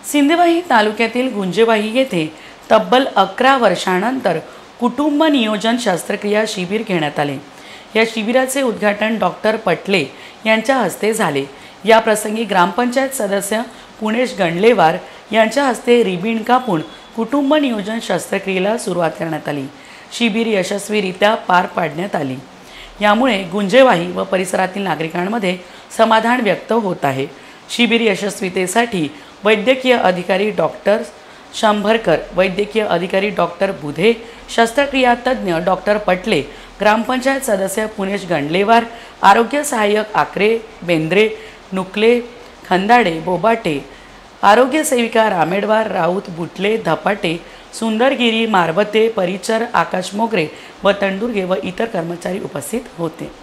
सिंदेवाही तालुक्यातील गुंजेवाही येथे तब्बल 11 वर्षांनंतर कुटुंब नियोजन शस्त्रक्रिया शिबिर घेण्यात आले। या शिबिराचे उद्घाटन डॉक्टर पटले यांच्या हस्ते झाले। या प्रसंगी ग्रामपंचायत सदस्य पुणेश गंडलेवार यांच्या हस्ते रिबीन कापून कुटुंब नियोजन शस्त्रक्रियेला सुरुवात करण्यात आली। शिबिर यशस्वीरित्या पार पाडण्यात आली। यामुळे गुंजेवाही व परिसरातील नागरिकांमध्ये समाधान व्यक्त होत आहे। शिबिर यशस्वीतेसाठी वैद्यकीय अधिकारी डॉक्टर शंभरकर, वैद्यकीय अधिकारी डॉक्टर बुधे, शस्त्रक्रिया तज्ञ डॉक्टर पटले, ग्रामपंचायत सदस्य पुणेश गंडलेवार, आरोग्य सहाय्यक आकरे, बेंद्रे, नुकले, खंदाडे, बोबाटे, आरोग्य सेविका रामेडवार, राऊत, बुटले, धपाटे, सुंदरगिरी, मारबते, परिचर, आकाश मोगरे व तंडुर्गे व इतर कर्मचारी उपस्थित होते।